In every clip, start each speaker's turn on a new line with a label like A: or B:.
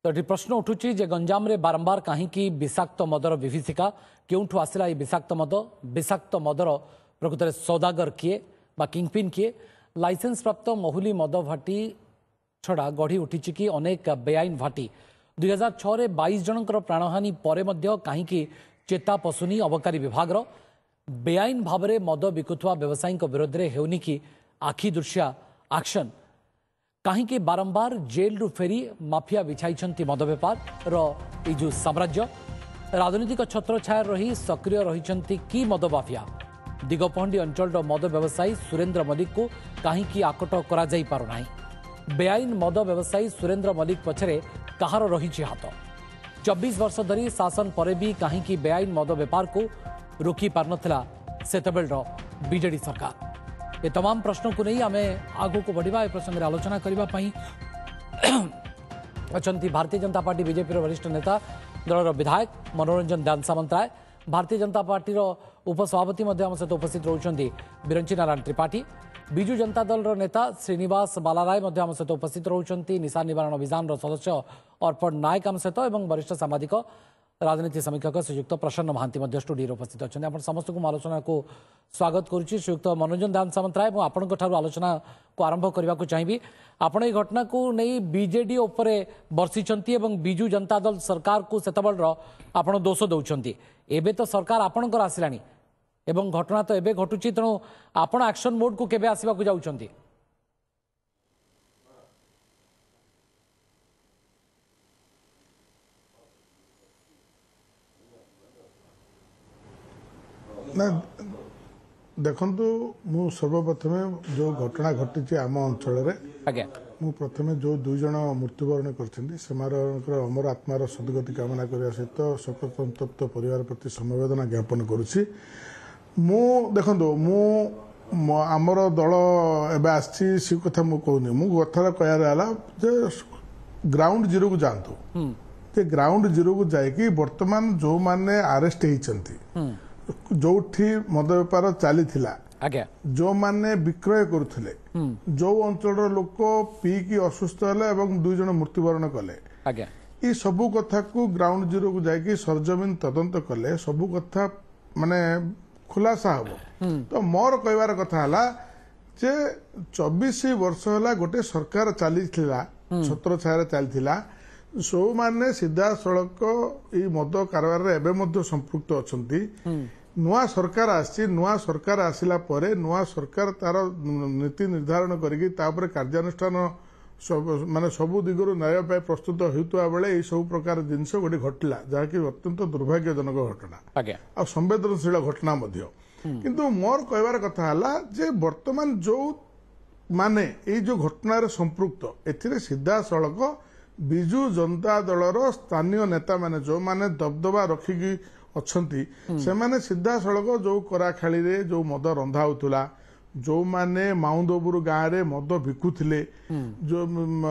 A: तो ये प्रश्न उठुची जे गंजाम रे बारंबार कहीं विषाक्त मदर विभीषिका क्योंठू आसला ये विषाक्त मदर प्रकृत सौदागर किए बा किंगपिन किए लाइसेंस प्राप्त महुली मद भाटी छड़ा गढ़ी उठी कि अनेक बेआईन भाटी 2006 रे 22 जनकर प्राणहानि परे मध्य कहीं चेता पशुनी अबकारी विभाग बेआईन भाव में मद बिकुवा व्यवसायी विरोध में हेउनी कि आखि दृश्या एक्शन कहीं बारंबार जेल रु फेरी माफिया बिछाई मद बेपार जो साम्राज्य राजनीतिक छत्र छाया रही सक्रिय रही कि मद माफिया दिगपहंडी अंचल मद व्यवसायी सुरेंद्र मल्लिक को कहीं आकट करा जाई पारुना बेआईन मद व्यवसायी सुरेंद्र मल्लिक पछरे कहार रही हाथ 24 वर्ष धरी शासन पर भी कहीं बेआईन मद बेपार को रोकी पार नथिला सेतबेलर बीजेडी सरकार ये तमाम प्रश्नों को नहीं आम आगू को बढ़ा प्रसंग में आलोचना करने अच्छा भारतीय जनता पार्टी बीजेपी वरिष्ठ नेता दलर विधायक मनोरंजन दान सामंतराय भारतीय जनता पार्टी उपसभापति आम सहित उपस्थित रोचंती बिरंची नारायण त्रिपाठी विजु जनता दल नेता श्रीनिवास बालाराय आम सहित उपस्थित रोचंती निशा निवारण अभियान सदस्य अर्पण नायक आम सहित और वरिष्ठ सामाजिक राजनीति समीक्षक श्रीयुक्त प्रसन्न महांती स्टूडियो उपस्थित अच्छा आप समस्त को आलोचना को स्वागत करुच्ची श्रीयुक्त मनोरंजन दान सामंतराय आपंठ आलोचना को आरंभ करने को चाहिए आपण ये घटना को नहीं बीजेडी उपरे बर्षिंट विजु जनता दल सरकार को सेतबेलर आपण दोष दौरान एबे तो सरकार आपणकर आसला एवं घटना तो एबे घटुची तेणु आपण एक्शन मोड को केबे आसिबा को जाउछंती
B: ना देखु मु सर्वप्रथमे जो घटना घटी आम अंचल प्रथमे जो दुई जन मृत्युवरण कर अमर आत्मार सदगति कामना करने सहित शोकसंतप्त परिवार प्रति समवेदना ज्ञापन करुच्ची मु देखु मु आमर दल एवं आसी कथा मु कहूनी मु कथा कह ग्राउंड जीरो को जातु ग्राउंड जीरो को जाकि वर्तमान जो माने अरेस्ट होती जो मद बेपार चली जो माने विक्रय करुले जो अंचल लोक पीकी असुस्थ है दुई जन मृत्युवरण कले ये सबू कथा को ग्राउंड जीरो को जाकि सरजमीन तदंत कले सबू कथा माने खुलासा हम तो मोर कहबार कथा है जे 24 वर्ष है गोटे सरकार चली छत्र छाया चली सो माने सीधा सड़क ये मद कारबार एवं संपृक्त अच्छा नुआ सरकार नुआ सरकार आसिला परे नुआ सरकार तार नीति निर्धारण करके कार्यानुष्ठान माने सबु दिगरु न्याय पाई प्रस्तुत होता बेले ये सब प्रकार जिनस गोटे घटला जहाँकि अत्यंत दुर्भाग्यजनक घटना आ संवेदनशील घटना किंतु मोर कहबार कथा है जे वर्तमान जो माने ये जो घटना संपृक्त एथिरे सीधा सड़क विजु जनता दलर स्थानीय नेता माने जो माने दबदबा रखिकी अच्छी से माने सीधा सड़क जो कराखाली रे जो मद रंधा होता जो माने माउंदपुर गाँव में मद बिकुले जो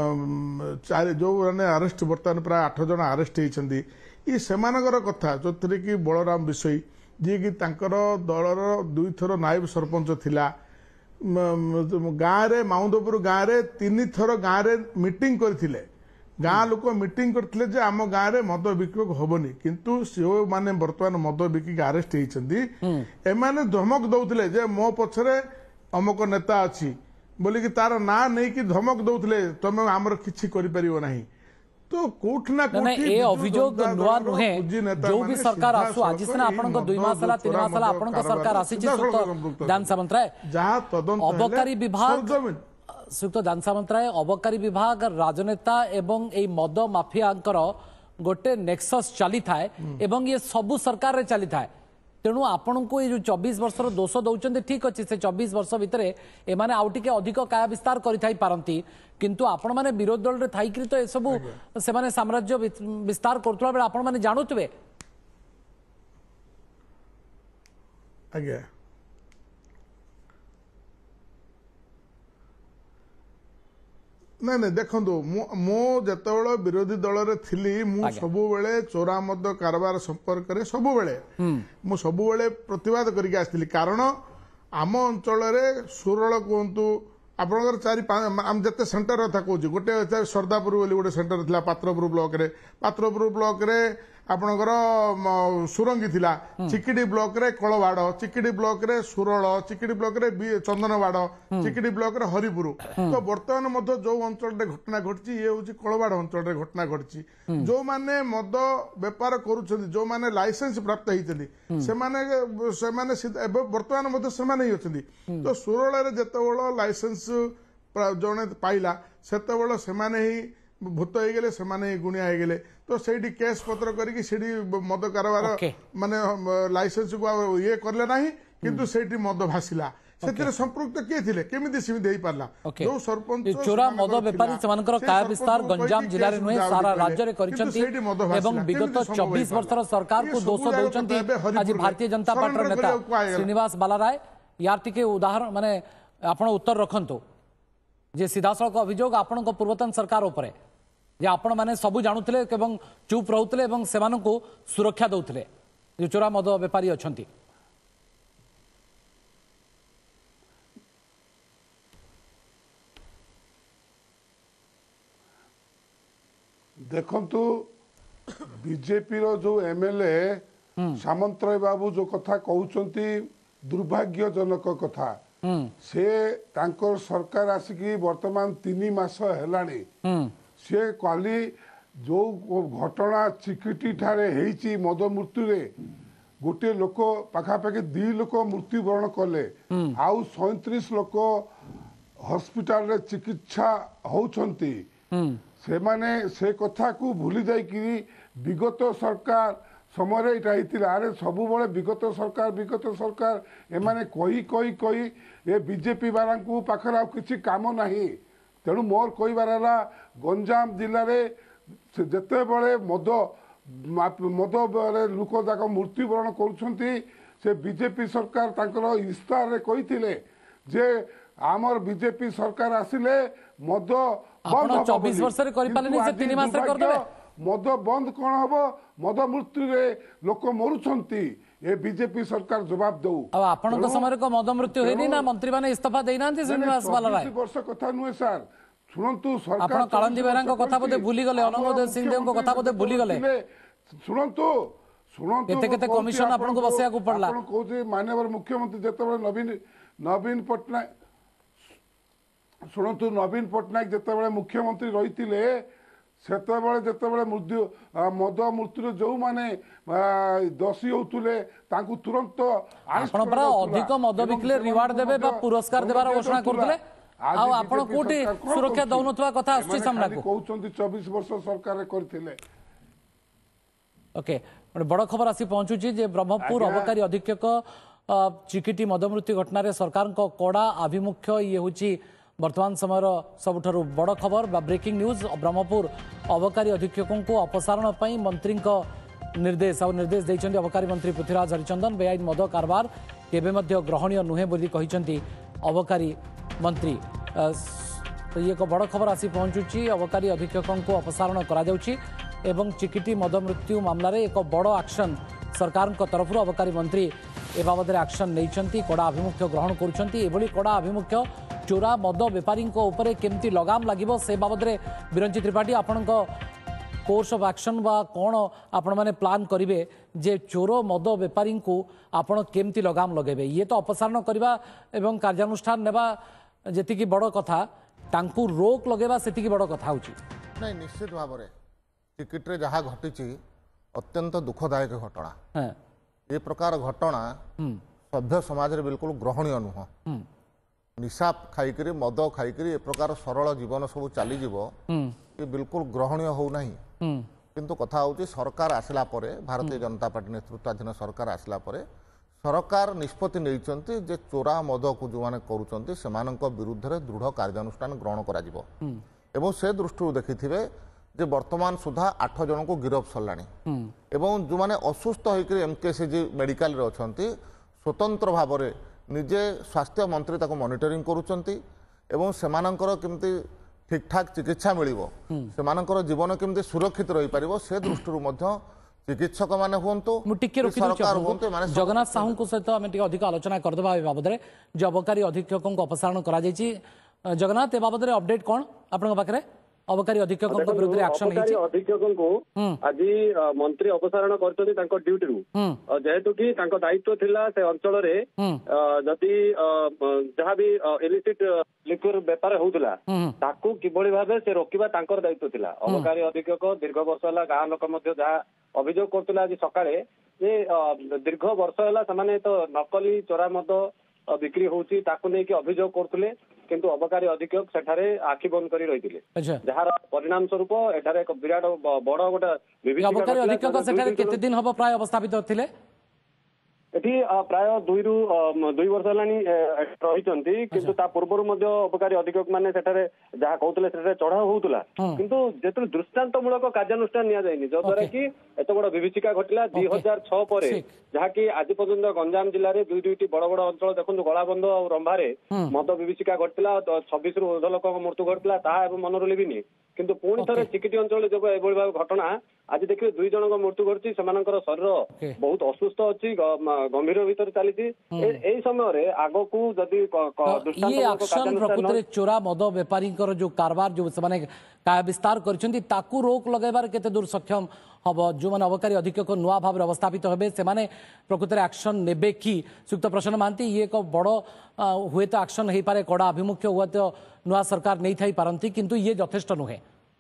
B: माने अरेस्ट बर्तमान प्राय 8 जन अरेस्ट होती ये सेमानकर कथा जो थे कि बलराम विषय जी कि दलर 2 थर नायब सरपंच थिला गाँव में माउंदपुर गाँव में 3 थर गाँव में मीटिंग करथिले गाँ लोक मीटिंग करथिले जे आम गाँव में मद बिक्री हेनी किंतु से माने वर्तमान मद बिकी अरेस्ट होती एमाने धमक दौले जे मो पछरे अमुक नेता अच्छी बोलिकी तार ना नहीं कि धमक दौले तुम आमर किछि करि परिबो नाही तो कोठना
A: कोठी ए अभियोग नुआ नुहे जो भी सरकार आसु आज सिना आपन को 2 मास हला 3 मास हला आपन को सरकार आसी छी दान सामंतराय जहां तदंत अबकारी विभाग सुक्त दान सामंतराय अबकारी विभाग राजनेता एवं ए मद माफिया गोटे नेक्सस चली थाए एवं ये सबु सरकार रे चली थाए तेणु आपण को ये जो 24 वर्षर दोष दौरान ठीक अच्छे से 24 वर्ष भितर एमाने आउ टिके अधिक काया विस्तार करि पारंती किंतु आपण माने विरोध दल रे थाइकरी तो ए सबु से माने साम्राज्य विस्तार करतला बेले आपण माने जानुतबे
B: आज्ञा नहीं देखो मो जिते विरोधी दल में सबु चोरा मद कारबार संपर्क में सबु सबु प्रतिवाद करके कारण आम अंचल सुरल कहतु आपणकर चारि आम जिते सेंटर कथा कहूँ गोटे सरदापुर बोली गोटे सेंटर था पात्रपुर ब्लॉक रे पात्रपुर ब्लॉक रे आपणकर सुरंगी थिला चिकिडी ब्लॉक रे कलवाड़ चिकिडी ब्लॉक रे सुरल चिकिडी ब्लॉक रे चंदनवाड़ चिकिडी ब्लॉक रे हरिपुर तो बर्तमान मध्य जो अंचल घटना घटी ये हूँ कलवाड़ अंचल घटना घटी जो माने मद बेपार करुछथि जो माने लाइसेंस प्राप्त होती से बर्तमान मध्य से ही अछथि तो सुरल रे जेतेबेले लाइसेंस जने पाइला सेतेबेले सेमाने ही भूत हो गले से गुणिया हो गले तो से केस पत्र करके मद कारबार माने लाइसेंस को ये करले नाही किंतु सेठी मद भासिला से संपृक्त किए थे केमिति सीमित हो पारला जो सरपंच
A: चोरा मद बेपारी सेमानकर काय विस्तार गंजाम जिल्ला रे नुहे सारा राज्य रे करिसंती एवं विगत 24 वर्षर सरकार को दोष दउचंती आज भारतीय जनता पार्टी नेता श्रीनिवास बालाराय यार टिके उदाहरण माने आपण उत्तर रखंतो जे सीधासळख अभियोग आपण पूर्वतन सरकार उपरे जे आपण माने सबु जानुथिले एवं चुप रहउथिले एवं सेमानकु सुरक्षा दउथिले जे चोरा मद बेपारी अछंती
C: देखंतु बीजेपी रो जो एमएलए सामंतराय बाबू जो कथा कहउचंती दुर्भाग्यजनक कथा से तांकर सरकार आसिकी वर्तमान 3 मास हेलाणी से काली जो घटना चिकिटी ठारे हेची मद मृत्यु रे गोटे लोक पाखापाखि 2 लोक मृत्युवरण कले आउ 37 लोक हॉस्पिटल रे चिकित्सा होउछंती से माने से कथा को भूली जाई कि विगत सरकार समय अरे सबु बड़े विगत सरकार एमाने कही ए बीजेपी वाला पाखर आ किसी काम नहीं तेणु मोर कहबार गंजाम जिले में जिते बड़े मद लोक जाक मृत्युवरण कर बीजेपी सरकार तांकर इस्तार कही जे आमर बीजेपी सरकार आसिले मद बंद
A: 24 वर्ष रे करि पालेनी से 3 मास रे कर देबे
C: मद बंद कौन हम मद मृत्यु रे लोक मरुछंती ए बीजेपी सरकार जवाब दउ
A: अब आपन समय को मद मृत्यु हेनी ना मंत्री माने इस्तीफा देई नांती श्रीनिवास बालाराय
C: 24 वर्ष कथा नुहे सर सुनंतु सरकार
A: आपन कालंदी बेरा को कथा बोते भूली गले अनमोद सिंह देव को कथा बोते भूली गले
C: सुनंतु
A: केते कमिशन आपन को बसिया को पड़ला
C: आपन कहू माननीय मुख्यमंत्री जेते नवीन पटनायक शुणु नवीन पट्टनायक जिते मुख्यमंत्री रही जिते मद मृत्यु जो माने दोषी होते तुरंत
A: अधिक मद बिकले रिवार्ड देबे बा पुरस्कार देबार घोषणा करथिले आ आपण कोठी सुरक्षा दउनथवा कथा आछि सामना को
C: कहउचंती 24 वर्ष सरकार करथिले
A: ओके बड़ खबर आसी पहुंचुची जे ब्रह्मपुर अबकारी अधीक्षक चिकिटी मद मृत्यु घटना रे सरकार को कड़ा आभिमुख्य ये होची वर्तमान समय सबुठारु बड़ खबर ब्रेकिंग न्यूज ब्रह्मपुर अबकारी अधीक्षकों को अपसारण पर मंत्री निर्देश और निर्देश देइछन्ती अबकारी मंत्री पृथ्वीराज हरिचंदन बेआईन मद कारबार केबे मध्य ग्रहणीय नुहे बोली कहिसन्ती अबकारी मंत्री तो ये एक बड़ खबर आसी पहुंचुची अबकारी अधीक्षकों को अपसारण करा जाउची एवं चिकिटी मद मृत्यु मामला रे एक बड़ एक्शन सरकार तरफ अबकारी मंत्री ए बाबद एक्शन नहीं कड़ा आभिमुख्य ग्रहण करुँच कड़ा आभिमुख्य चोरा मद बेपारी केमती लगाम लगे से बाबद में बिरंची त्रिपाठी आपण कोर्स ऑफ एक्शन बा कौन आपण मैंने प्लान करेंगे जे चोर मद बेपारी को आपण केमती लगाम लगे ये तो अपसारण करवा एवं कार्यानुष्ठान नेबा जेतिकी बड़ कथा तांकु रोक लगेबा सेतिकी बड़ कथा होची
D: नहीं निश्चित भाव में टिकेट रे जहाँ घटी अत्यंत दुखदायक घटना ये प्रकार घटना सभ्य समाज रे बिल्कुल ग्रहणीय नुह निशा खाइकरी मद खाइकरी ए प्रकार सरल जीवन सब चली ये बिल्कुल ग्रहणीय हो नहीं किंतु कथा होची सरकार आसला परे भारतीय जनता पार्टी नेतृत्वाधीन सरकार आसला परे सरकार निष्पत्ति नैचंती जे चोरा मद को जो माने करूचंती सेमानक विरुद्ध रे दृढ़ कार्यानुष्ठान ग्रहण करा जिवो एवं से दृष्टि देखिथिबे जे वर्तमान सुधा 8 जन को गिरफ सरलाणी एवं जो माने असुस्थ होकर एमकेसीजी मेडिकल रे अछंती स्वतंत्र भाव में निजे स्वास्थ्य मंत्री ताको मॉनिटरिंग करूचंती एवं सेमानकर केमती ठीक ठाक चिकित्सा मिलिबो सेमानकर जीवन केमती सुरक्षित रही पारिबो से दृष्टि मध्य चिकित्सक माने हुंतु सरकार हुंतु माने
A: जगन्नाथ साहू को सहित आम अधिक आलोचना करदेबा बाबद में जो अबकारी अधीक्षकों को अपसारण करा जायछि जगन्नाथ ए बाबद अपडेट कौन आपण पाखे अबकारी अधीक्षक विरुद्ध एक्शन
E: अधीक्षक को आज मंत्री अपसारण कर ड्यूटी जेहेतु कि दायित्व थिला से अंचल जदि जहाँ भी इलिसिट लिक्विड बेपार होउतला ताकू किभली भाबे से रोकिबा तांकर दायित्व थिला अबकारी अधीक्षक दीर्घ वर्ष होला गाँ लोक मध्य जहाँ अभियोग करतला आज सकाळे जे दीर्घ वर्ष होला समाने तो नकली चोरा मद बिक्री होउची ताकू नै कि अभियोग करतले किंतु अबकारी अधीक्षक सेठारे आखि बंद करी रहिथिले जहार परिणाम स्वरूप एठारे एक विराट बड़ गोटे
A: अबकारी अधीक्षक सेठारे केते दिन हबो प्राय अवस्थापित थिले
E: एठी प्राय 2 वर्ष हेलानी रहिचंती किंतु ता पूर्वरु मध्ये अबकारी अधीक्षक माने सेठारे जहा कहउतले सेठारे चढ़ा होउतला किंतु जेतु दृष्टांतमूलक कार्यानुष्ठान निया जायनि जो द्वारा कि एत बड़ विभीषिका घटिला 2006 परे जहा कि आज पर्यंत गंजाम जिल्ला रे दुईटी बड़ बड़ अंचल देखु गलाबंध और रंभारे मद विभीषिका घटिला 26 रु ऊर्ध्व लोक मृत्यु घटिला ता एवं मनरु लिबिनी किंतु पुणी थे चिकिटी अंचल जब एभली भाव घटना आज देखिए 2 जनक मृत्यु घटी शरीर बहुत असुस्थ अच्छी गंभीर भीतर चली समय आग को जदि
A: प्रकृत चोरा मद बेपारी जो कारबार जो काय विस्तार करताकू रोक लगेबार केते दूर सक्षम हम जो मैंने अबकारी अधीक्षक नुआ भाव अवस्थापित हे से प्रकृत एक्शन नेबे कि सुक्त प्रसन्न महांती ये एक बड़ हुए तो एक्शन हो पारे कड़ा आभिमुख्य हुए तो नुआ सरकार नहीं थाई पारंती किंतु ये यथेष्ट नुहे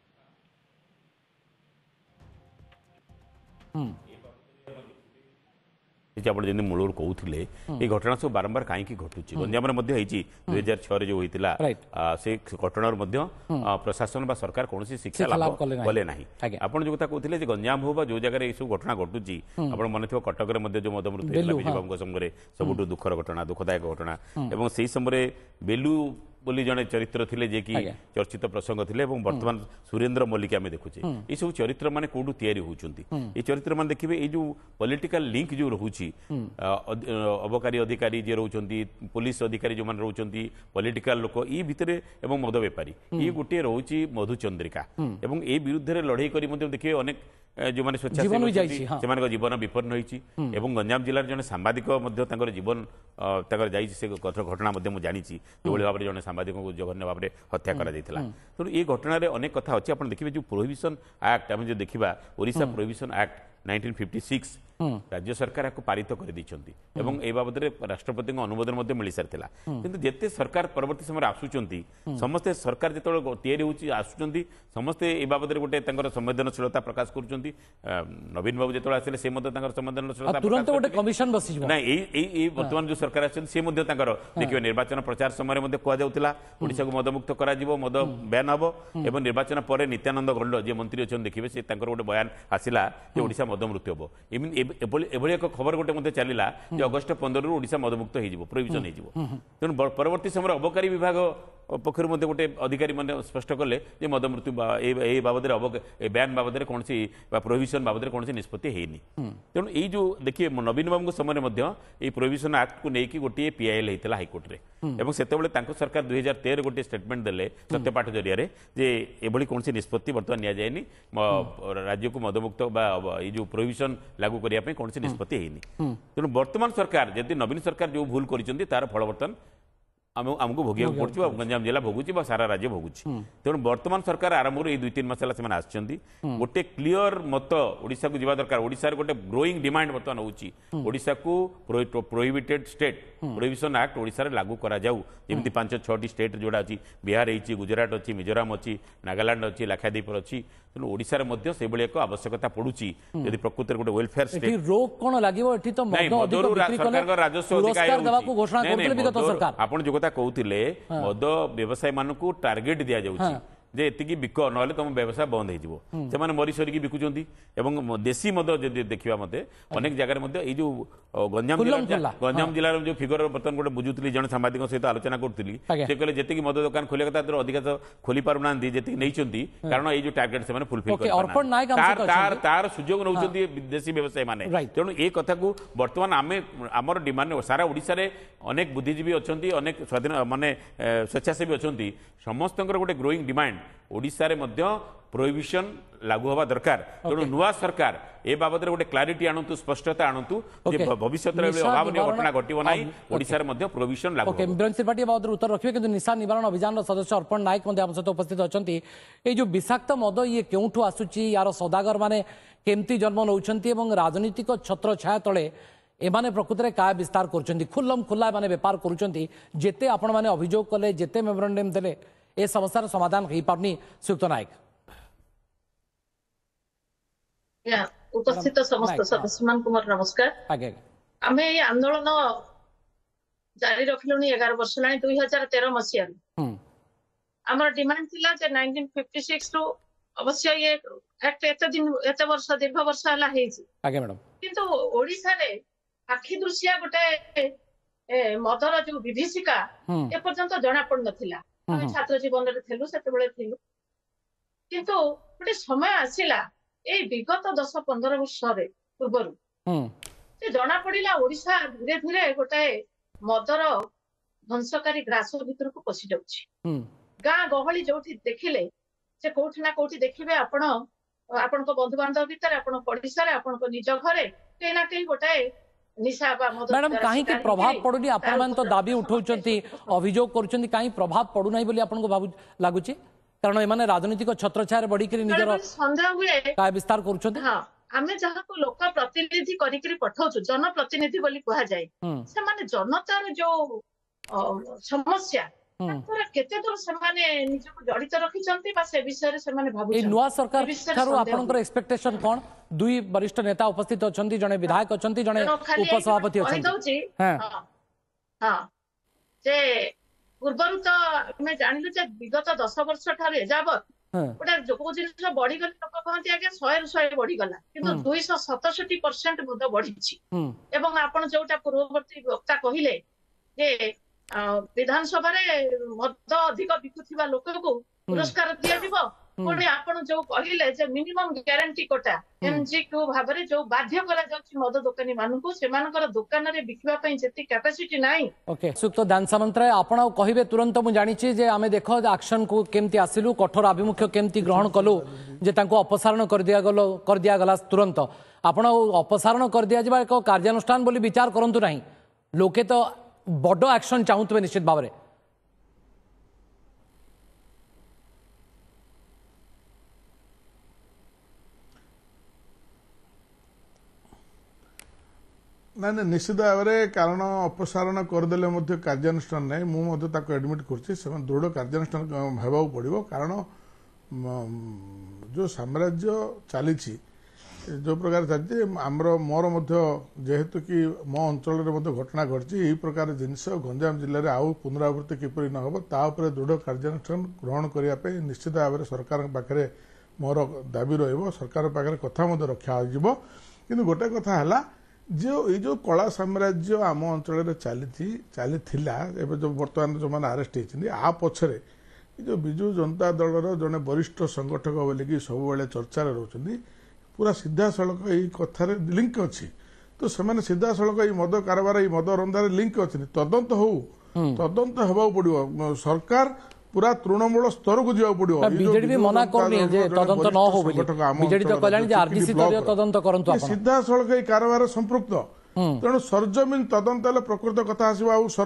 F: आप जमी मूलर कहते ये घटना सब बारंबार कहीं घटुची गंजाम 2006 जो होता से घटनार प्रशासन बा सरकार कौन शिक्षा लाभ कले ना आप जो कथा कहते गंजाम हो जो जगह ये सब घटना घटुची आप मन थो कटक जो मद मृत्यु विजय समय सबुठ दुखर घटना दुखदायक घटना और से समय बेलू बोली जड़े चरित्र थे जे कि चर्चित प्रसंग थे बर्तमान सुरेंद्र मल्लिक आम देखुचे ये सब चरित्र माने कोडू तैयारी होउचंती ये चरित्र मान देखिए ये जो पॉलिटिकल लिंक जो रोची अबकारी अधिकारी जे रोचंती पुलिस अधिकारी जो मान रोचंती पॉलिटिकल लोक ई भितरे एवं मद बेपारी ये गोटे रोची मधुचंद्रिका एवं ए विरुद्ध रे लड़ाई करी मध्ये देखिए अनेक जो माने स्वेच्छासेवी जीवन विपन्न होती गंजाम जिलार जने सांबादिक जीवन से घटना जानी जो भाव में जड़े सांबादिक को जघन्य भाव में हत्या करा तेणु ये घटना अनेक कथा अच्छी आप देखिए जो प्रोहिबिशन एक्ट आम जो देखा ओडिशा प्रोहिबिशन एक्ट 1956 राज्य सरकार आपको पारित कर बाबद राष्ट्रपति अनुमोदन मिल सारी किंतु जिते सरकार परवर्ती समय आसुंच समस्ते सरकार जो या आसुंच समस्ते ए बाबद गोटे संवेदनशीलता प्रकाश कर नवीन बाबू जो आसे से संवेदनशीलता ना बर्तमान जो सरकार आसे देखिए निर्वाचन प्रचार समय कहला ओडिशा को मदमुक्त कर मद बैन हम और निर्वाचन पर नित्यानंद गंड जी मंत्री अच्छे देखिए से गोटे बयान आसला ओडिशा मद मृत्यु हम एभली एक खबर गोटे चलला अगस्ट 15 रु ओडिशा मदमुक्त हो प्रोहिबिशन हो तेणु परवर्ती समय अबकारी विभाग पक्षर गोटे अधिकारी मैंने स्पष्ट कले मद मृत्यु बाबद बैन बाबद कौन प्रोहिबिशन बाबद कौन निष्पत्ति होनी तेणु ये जो देखिए नवीन बाबू समय प्रोहिबिशन एक्ट को लेकिन गोटे पीआईएल होता हाइकोर्ट में से सरकार 2013 गोटे स्टेटमेंट देले सत्यपाठ जरिया ये कौन निष्पत्ति बर्तमान नि जाए राज्य को मदमुक्त ये जो प्रोहिबिशन लागू करने कौन निष्पत्ति होनी तेणु वर्तमान सरकार जदि नवीन सरकार जो भूल कर तार फल बर्तमान आमको भोग पड़े गंजाम जिला भोगुची सारा राज्य भोगुची तेणु वर्तमान सरकार आरंभ ये 2-3 मास है आसछंती गोटे क्लियर मत ओडिशा को जीवा दरकार ओडिशा गोटे ग्रोइंग डिमांड बर्तमान होची ओडिशा को prohibited state prohibition act Odisha रे लागू करा जाऊ जेमती 5-6 स्टेट जोड़ा अच्छी बिहार होती गुजरात अच्छी मिजोराम अच्छी नागालैंड अच्छी लाक्षाद्वीप अच्छी तेणु ओडिशा रे मध्य से एक आवश्यकता पड़ुची यदि प्रकृति गोटे वेलफेयर स्टेट
A: रोक कौन लगे
F: सरकार राजस्व अधिकार आपण जो कथा कहते मद व्यवसायी मान को टार्गेट दि जाऊँगी जे एतिकी बिक ना तुम व्यवसाय बंद हो मरी सरिकी बिकुंट देशी मद जब देखा मत अनेक जगह जो गंजाम जिलार जो फिगर बर्तमान गोटे बुझुली जन सांबादिक सहित आलोचना करी से कहले जी मद दुकान खोलिया कथा अधिक खोली पार ना जी नहीं कारण ये जो टार्गेट से फुलफिल तार सुजोग नौ देशी व्यवसायी मैंने तेणु ये कथा को बर्तमान आम आमर डिमांड सारा ओडिशा रे अनेक बुद्धिजीवी अच्छा अनेक स्वाधीन माने स्वेच्छासेवी अच्छा समस्त गोटे ग्रोइंग डिमांड ओडिशा रे मध्य प्रोहिबिशन लागू हवा दरकार तेणु नुआ सरकार ए बाबद गोटे क्लारिटी आणतु स्पष्टता आणतु भविष्य अभावनीय घटना घटव ना ओडिशा रे मध्य प्रोहिबिशन लागू
A: बिरेन त्रिपाठी बाबद उत्तर रखिए किंतु निशा निवारण अभियान सदस्य अर्पण नायक आम सहित उपस्थित अच्छा ये जो विषाक्त मद ये क्यों आसूची यार सौदागर माने केमती जन्म नौकरी राजनीतिक छत्र छाया तले एमाने प्रकृत में काय विस्तार कर खुल्लम खुल्ला एमाने बेपार करते आपण मैंने अभियोग कले जेते मेमोरेंडम देले ए समस्यार समाधान हो पारनी श्रीयुक्त नायक
G: उपस्थित समस्त सदस्य मान नमस्कार आम ये आंदोलन जारी रखिलु 11 वर्ष ला 2013 मसीह आमर डिमांड थिला जे 1956 रु अवश्य ये एक्ट एते वर्ष दीर्घ वर्ष हला हेछि
A: मैडम
G: किंतु ओडिसा रे आखि दृश्य गोटे मदर जो विभीषिका ए पर्यंत जना पड़ नथिला छात्र जीवन रे थिलु सेते बेले थिलु किंतु गोटे समय आसिला ए विगत 10-15 वर्ष पूर्व से जना पड़ा ओडिशा धीरे धीरे गोटे मदर ध्वंसकारी ग्रास भीतर को पशि जाऊँ गाँ गहली जो देखिले से कोठी ना कोठी देखिए आपण बंधु बांधव भीतर आपण पड़िशा आपण निज घरे कहीं ना कहीं गोटे निशा
A: मैडम कहीं प्रभाव पड़ुनी आपण मान तो दाबी उठाउछंती अभियोग करूछंती कहीं प्रभाव पड़ू नाही बोली आपण को लागुची कारण एमाने राजनीतिक छत्र छाया बढ़ी निजर
G: सन्देह हुए
A: काय विस्तार करूछंती
G: हां आमे जहाँ को लोक प्रतिनिधि करिकरी पठाउछु जन प्रतिनिधि बोली कहा जाए से माने जनतार जो समस्या केते दूर से माने निजको जड़ित रखिचंती बा से विषय रे से माने भाबु
A: ए नुवा सरकार थारो आपनकर एक्सपेक्टेशन कोन दुई वरिष्ठ नेता उपस्थित अछंती जने विधायक अछंती जने उपसभापति अछंती हां
G: हां जे पूर्वरु तो मैं जानिलु जे विगत 10 वर्ष ठारे जाबत गोटे जो जिनिस बढ़ी गले लोक कहते आगे 100 बढ़ी गला किंतु 267% मद बढ़ी एवं आपण जोटा पूर्ववर्ती वक्ता कहिले जे विधानसभा रे मद अधिक बिकुथिबा लोक को पुरस्कार दिया दिबो कोडे आपण जो कहिले जे मिनिमम ग्यारंटी कोटा एमजीक्यू भाबरे जो बाध्य करा जाउछि मद दुकानी मानकु सेमानकर दुकान रे बिकिबा पई जेति कैपेसिटी नाही
A: ओके सुक्त दान सामंतराय आपण कहिबे तुरंत मु जानि छी जे आमे देखो एक्शन को केमती आसिलु कठोर अभिमुख्य केमती ग्रहण कलु जे तांको अपसारण कर दिया गला तुरंत आपण अपसारण कर दिया जबा एक कार्यानुष्ठान बोली विचार करंतु नाही लोके तो बड़ एक्शन चाहूतबे निश्चित भाव में
B: ना निश्चित भाव में कारण अपसारण करदे कार्यानुष्ठान नहीं मुझे एडमिट कर दृढ़ कार्यानुष्ठान होगा पड़ो कारण जो साम्राज्य चली जो प्रकार चलती आमर मोर जेहेतु कि मो अंचल घटना घटी यही प्रकार जिनस गंजाम जिले में आउ पुनरावृत्ति किपर न हो दृढ़ कार्यानुष्ठान ग्रहण करने निश्चित भाव में सरकार पाखे मोर दाबी सरकार पाखे कथा रखा कि गोटे कथा है जो ये कला साम्राज्य आम अंचल चली जो बर्तमान जो मैंने आरेस्ट होती आ पछरे जो विजु जनता दलर जड़े वरिष्ठ संगठक बोलिकी सब चर्चा रोच पूरा सीधा सड़क यही कथार लिंक अच्छी तो से सीधा सड़क ये मद कारबार ये मद रंधार लिंक अच्छी तदंत तदंत होगा पड़ो सरकार पूरा तृणमूल स्तर को जावा पड़ो
A: बीजेडी भी मना करनी जे तदंत न हो बोली बीजेडी तो कहलानी जे आरडीसी दलीय तदंत करंतु आपण
B: सीधा सड़क ये कारबार संपृक्त तेणु सरजमीन तदंत हेले प्रकृत कथा आसीबा आ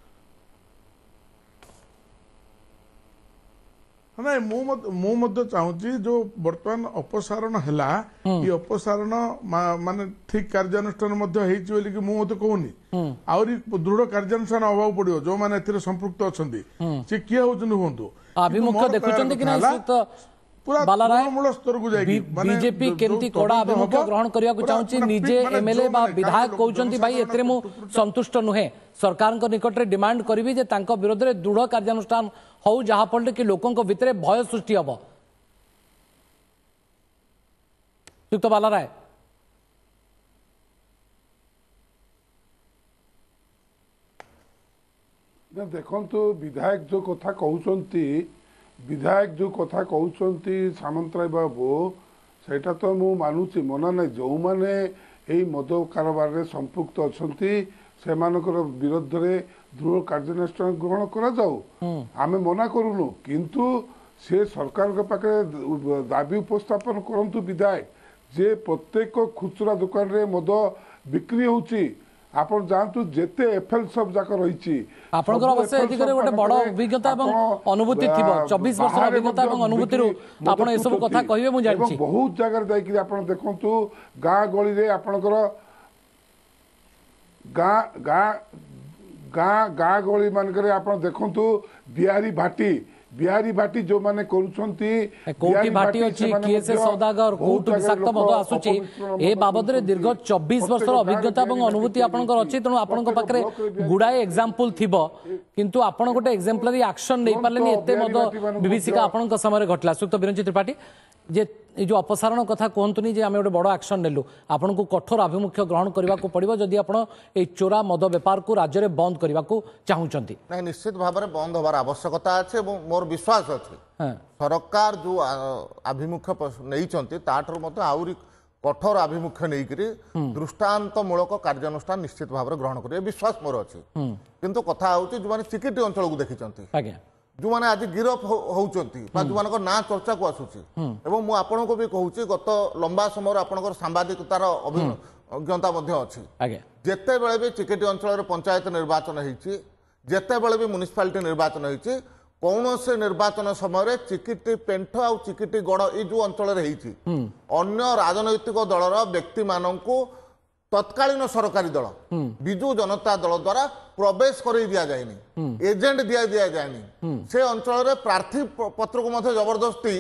B: ना मु चाहूँगी जो बर्तमान अपसारण है ये अपसारण माने ठीक कार्यानुष्ठान मुझे कहूनी आहरी दृढ़ कार्यानुष्ठान अभाव पड़ो जो मैंने संपृक्त अच्छा सी किए हूँ
A: अभिमुख देखुछंती कि नहीं तो
B: पूरा तृणमूल स्तर को जाए
A: बीजेपी केमती कड़ा अभिमुख्य ग्रहण करने को चाहूँगी निजे एमएलए बा विधायक कहउछंती भाई एतरे मु संतुष्ट नुहे सरकार निकट में डिमांड करी जे तांको विरोध में दृढ़ कार्यानुष्ठान हो जहाँ फल कि लोकों भितर भय सृष्टि हम युक्त बाला राय
C: देखो विधायक जो कथा कहते विधायक जो कथा कहते सामंतराय बाबू सेटा तो मु मानुची मना ना जो मैंने यही मद कारबार संपृक्त अच्छा से विरोध में दृढ़ कार्यानुष्ठान ग्रहण करा जाऊ आमे मना करूनु किंतु से सरकार के पाखे दाबी उपस्थापन करंतु विधायक जे प्रत्येक खुचरा दुकान रे मद बिक्री होची आपण जानतु जेते एफएल सब जाक रहिची
A: आपनकर अवश्य एदिक गोटे बड़ अभिज्ञता एवं अनुभूति थिबो 24 वर्ष अभिज्ञता एवं अनुभूति रु आपण ए सब कथा कहिबे मु जानछि
C: बहुत जगह जाई कि आपण देखंतु गां गली रे आपनकर गां गली मानकरे आपण देखंतु बिहारी भाटी जो माने करूछंती
A: कोटी भाटी अछि किए से सौदागर कोट विषाक्त मद आसुची ए बाबद रे दीर्घ 24 वर्ष अभिज्ञता एवं अनुभूति आपनकर अछि तणु आपनक पाखरे गुडाए एग्जांपल थिबो किंतु आपण गोटे एग्जांपलरी एक्शन नै पारलेनी एते मद विभीषिका आपनक समय घटला सुक्त बिरंची त्रिपाठी जे जो अपसारण कथा कहतुनी जे आम गोटे बड़ एक्शन नेलु आपन को कठोर आभिमुख्य ग्रहण करने को पड़ो जदि आप चोरा मद बेपार को राज्य में बंद करने को चाहूँगी
D: ना निश्चित भाव में बंद हबार आवश्यकता अच्छे मोर विश्वास अच्छे सरकार जो आभिमुख्य नहीं आहरी कठोर आभिमुख्य नहीं दृष्टांतमूलक कार्यानुष्ठान निश्चित भाव में ग्रहण करेंगे विश्वास मोर अच्छे किंतु कथा हूँ जो मैंने चिकिटी अंचल को देखी जो मैंने आज गिरफ होती जो ना चर्चा को आसूची एवं मु आपन को भी कहूँ गत लंबा समय आपंकर सांबादिकतार अभिज्ञता अच्छी जिते बड़े भी चिकिटी अंचल पंचायत निर्वाचन होती जिते बड़े भी म्युनिसिपालिटी निर्वाचन होती कौन से निर्वाचन समय चिकिटी पेंठ आ चिकिटी गड़ ये जो अंचल अन्य राजनैतिक दलर व्यक्ति मानू तत्कालीन सरकारी दल विजु जनता दल द्वारा प्रवेश कर दिया जाए एजेंट दिया जाए से अंचल प्रार्थी पत्र को जबरदस्ती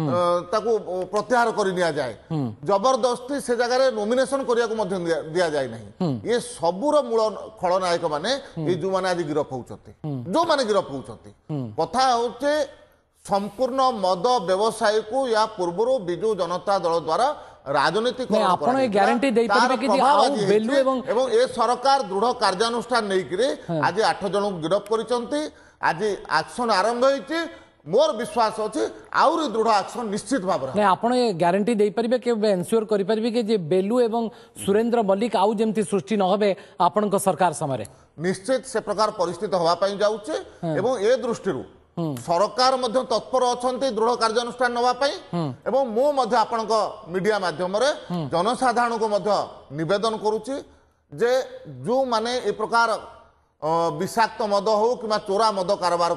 D: प्रत्याहार कर जाए जबरदस्ती से जगह नॉमिनेशन करने दिया जाए नहीं ये सबूर मूल खलनायक माने ये जो माने आज गिरफ होउछथि जो माने गिरफ होउछथि कथा होचे संपूर्ण मद व्यवसाय को या पूर्व विजु जनता दल द्वारा राजनीतिक
A: ग्यारंटी दे परिबे कि आउ वैल्यू
D: एवं ए सरकार दृढ़ कार्यानुष्ठान नहीं आज 8 जन को गिरफ करिसंती आज एक्शन आरंभ होईची मोर विश्वास अछि आउरी दृढ़ एक्शन निश्चित भाव
A: में आपण ए ग्यारंटी दे परिबे कि एन्श्योर करि परिबे कि जे बेलू एवं सुरेंद्र मल्लिक आउ जेमती सृष्टि न होबे आपण को सरकार समय
D: निश्चित से प्रकार परिस्थिति होवा पई जाउचे एवं ए दृष्टि सरकार मध्य तत्पर अच्छा दृढ़ कार्यानुष्ठान नापी एवं मु मीडिया माध्यम जनसाधारण को नवेदन करुच्ची जे जो माने ए प्रकार विषाक्त मद हो कि चोरा मद कारोबार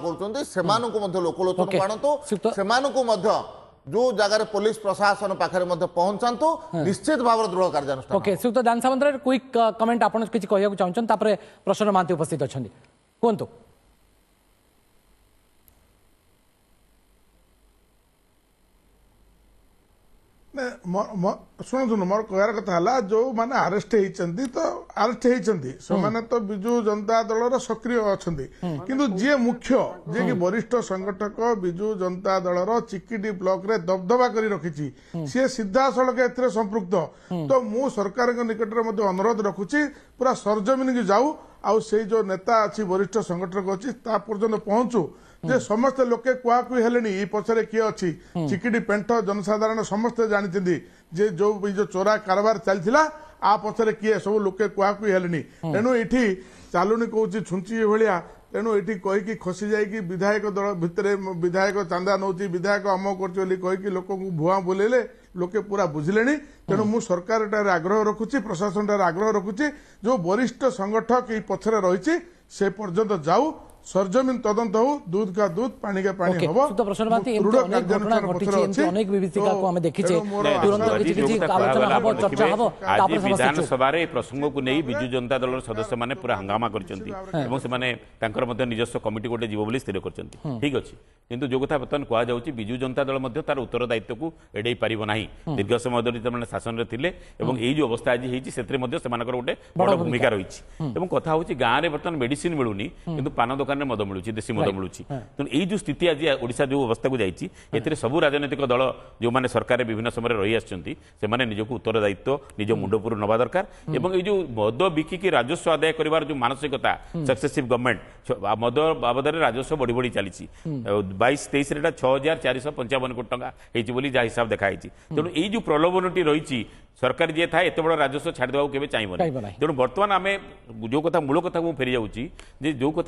D: कर लोकलोचन आणतु से जो जगह पुलिस प्रशासन पाखे पहुंचातु निश्चित भाव दृढ़ कार्यानुष्ठान
A: ओके श्रीयुक्त दान सामंतराय क्विक कमेंट आपन किछि कहया चाहछन प्रसन्न महांती उपस्थित अछंती कोंतो
B: शुणु मोर कहर कथा है जो मैंने आरेस्ट होती तो आरेस्ट होती से तो बिजु जनता दल सक्रिय अच्छा किंतु जी मुख्य जी कि वरिष्ठ संगठक बिजु जनता दल चिकिटी ब्लॉक रे दबदबा कर रखी सी सीधा सड़क ए संपृक्त तो मु सरकार निकट में अनुरोध रखुची पूरा सरजमीन की जाऊ आउ से जो नेता अच्छी वरिष्ठ संगठक अच्छी पर्यंत पहुंचू जे समस्त लोके कुआकु हेलेनी ई पछरे किए अछि चिकिटी पेंट जनसाधारण समस्त जानिथिंदी जे जो चोरा कारोबार चलथिला आ पछरे किए सब लोके कुआकु हेलेनी तेनु इठी चालुनी कहूची छुंची भलिया तेनु इठी कहि कि खसी जाई कि विधायक दल भितरे विधायक चांदा नौची विधायक अमो करची बोली कहि कि लोक को भुआ बोलेले लोके पूरा बुझिलेनी तेनु मु सरकार एटार आग्रह रखुची प्रशासन एटार आग्रह रखुची जो वरिष्ठ संगठक ई पछरे रहिची से पर्यंत जाऊ सरजमीन तदंत हो दूध का दूध पानी का पानी होबो
A: तो प्रश्न बाती अनेक घटना घटिछि अनेक विभीषिका को हमें देखिछे तुरंत किछि आलोचना हबो चर्चा हबो
F: तापर विधान सभा रे प्रसंग को नै बिजु जनता दल सदस्य माने पूरा हंगामा करचंती एवं से माने तांकर मध्ये निजस्व कमिटी गोटे जीव बोली स्थिर करचंती ठीक अछि किंतु जो कथा बर्तमान कहा जाउची बिजु जनता दल मध्ये तार उत्तरदायित्व को एडै पारिबो नाही दीर्घ समय धरि माने शासन रे थिले एवं एई जो अवस्था आज हेछि सेतरे मध्ये सेमानकर गोटे बड़ भूमिका रहिछि एवं कथा होछि गां रे बर्तमान मेडिसिन मिलुनी किंतु पान दुकान मद मिलूँ देशी मद मिलूँ तेणु यही जो स्थिति आज ओडिशा जो अवस्था को जाइए सबू राजनीतिक दल जो मैंने सरकार विभिन्न समय रही आसने निजक उत्तरदायित्व निज मुंडपुर नवा दरकार और ये जो मद बिकिकी राजस्व आदाय कर जो मानसिकता सक्सेसिव गवर्नमेंट मद बाबद राजस्व बढ़ी बढ़ी चली 22-23 6,455 कोटी टंका होती जहाँ हिसाब देखाई तेणु यही जो प्रलोभनटी रही सरकार जी था एत बड़ राजस्व छाड़ देवा के चाहिए तेणु बर्तमान आम जो कथा मूल कथा को फेरी जाऊँगी जो कथाटी बर्तमान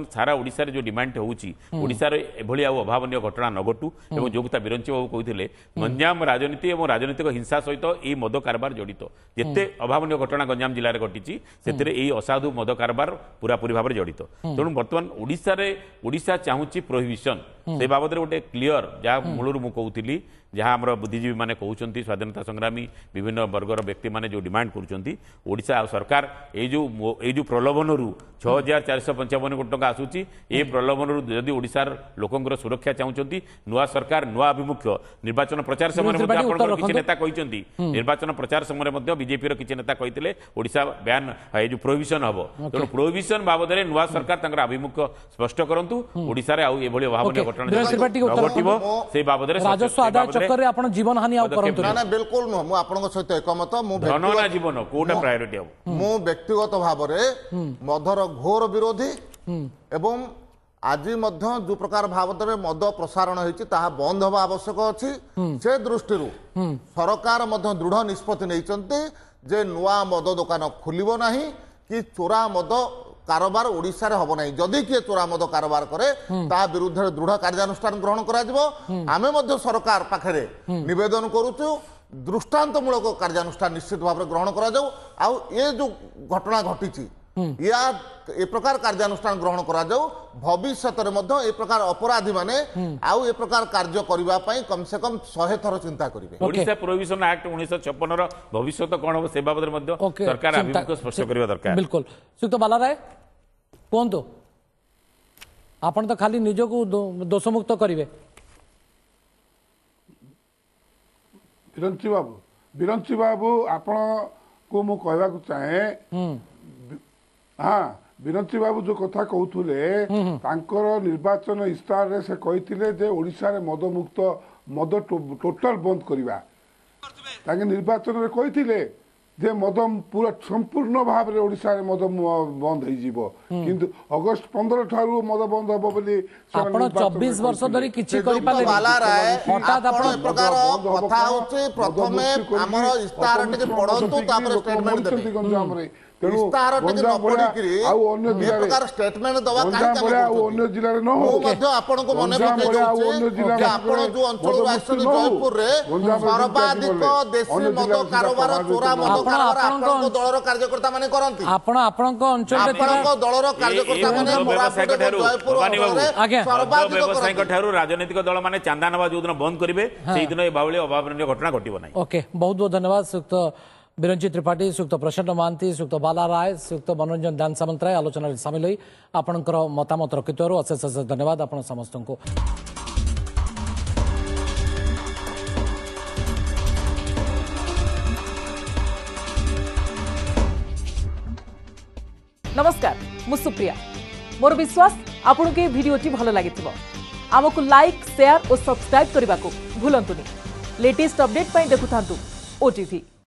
F: बर्तमान सारा ओडिशा रे जो डिमांड होउची ओडिशा रे एभली आ अभावनीय घटना न घटू एवं जो कथा बिरंची बाबू कहते गंजाम राजनीति और राजनीतिक हिंसा सहित यह मद कारबार जड़ित जिते अभावनीय घटना गंजाम जिले में घटी से असाधु मद कारबार पूरापूरी भाव में जड़ित तेणु बर्तमान ओडिशा चाहूँगी प्रोहिबिशन से बाबद गोटे क्लीयर जहाँ मूलर मुझे जहाँ आम बुद्धिजीवी मैंने कहते स्वाधीनता संग्रामी विभिन्न वर्गर व्यक्ति मैंने जो डिमांड करोडिशा सरकार ये प्रलोभन 6455 कोटी टका आसूची ये प्रलोभन जदि ओडिशार लोकंर सुरक्षा चाहूँगी नुआ सरकार नुआ अभिमुख्य निर्वाचन प्रचार समय किसी नेता कहते निर्वाचन प्रचार समय बीजेपी किसी नेता कहते ओडिशा बैन ये प्रोहिबिशन हम तेणु प्रोहिबिशन बाबद नुआ सरकार आभिमुख्य स्पष्ट करूँ ओडिशा रे आउ एभली अभावनीय घटना से बाबद जीवन हानि
D: बिल्कुल नुह मु आपन सहित एकमत मु
F: जीवन कोटा प्रायोरिटी हम
D: मु व्यक्तिगत भाव में मदर घोर विरोधी एवं आज जो प्रकार भाव में मद प्रसारण होती बंद हवा आवश्यक अच्छी से दृष्टि सरकार दृढ़ निष्पत्ति नहीं जे नुआ मद दुकान खोलिबो नहीं कि चोरा मद कारोबार ओडिशा रे हबो नहीं जदि किए चोरा मद कारोबार करे ता विरुद्ध दृढ़ कार्यानुष्ठान ग्रहण करा जिवो आमे मध्य सरकार पाखरे निवेदन करूछु दृष्टांतमूलक कार्यानुष्ठान निश्चित भाव में ग्रहण करा जाऊ आउ ये जो घटना घटी या ए प्रकार कार्यानुष्ठान ग्रहण करा जाऊ भविष्य ए प्रकार अपराधी माने आउ ए प्रकार कार्य करबा पई कम से कम 100 थर चिंता करिवे
F: ओडिशा प्रोहिबिशन एक्ट 1956 रो भविष्य तो कोन हो से बाबद मध्ये सरकार अभिमुख स्पष्ट करबा दरकार
A: बिल्कुल सुक्त बाला राय कोंतो आपण तो खाली निज को दोषमुक्त करिवे
C: बिरंची बाबू आपण को मु कहबा को चाहे हाँ बिरंची बाबू जो कथा कहते निर्वाचन इस्तार से कहते ओडिशा रे मद मुक्त मद टोटाल बंद करवा निर्वाचन में कहते जे मद पूरा संपूर्ण भाव में ओडिशा रे मद बंद हो किंतु अगस्त 15 ठारू मद बंद हम बोली
A: आपण 24 वर्ष धरि किछि करि पाले
D: बाला राय हठात आपण प्रकार कथा होचे प्रथमे हमर इस्तार टिके पढंतु तापर स्टेटमेंट देबे इस्तार टिके न पढिकरी ए प्रकार स्टेटमेंट दवा
C: अन्य जिल्ला रे न हो
D: मध्य आपण को मने पके जे आपण जो अंचल आसन जयपुर रे सर्वाधिक देशी मद कारोबार चोरा मद कारोबार आपण दलर कार्यकर्ता माने करंती
A: आपण को अंचल रे
D: आपण दलर कार्यकर्ता माने जयपुर
A: आगे
F: व्यवसायिक ठारू राजनीतिक दल माने चांदा नवा जो दिन बंद करिवे सेही दिन ए बावली अभावनीय घटना घटिबो नै
A: ओके बहुत बहुत धन्यवाद सुक्त बिरंची त्रिपाठी सुक्त प्रशांत महांती सुक्त बाला राय सुक्त मनोरंजन दान सामंतराय आलोचना में सामिल हुई आपणकर मतामत रखिथारु अशेष अशेष धन्यवाद आपण समस्त को
H: नमस्कार मु सुप्रिया मोर विश्वास आपन के वीडियोटी भल लागिथिबो आमको लाइक शेयर और सब्सक्राइब करने को भूलंतुनी लेटेस्ट अपडेट पाई देखुथांतु ओटीवी।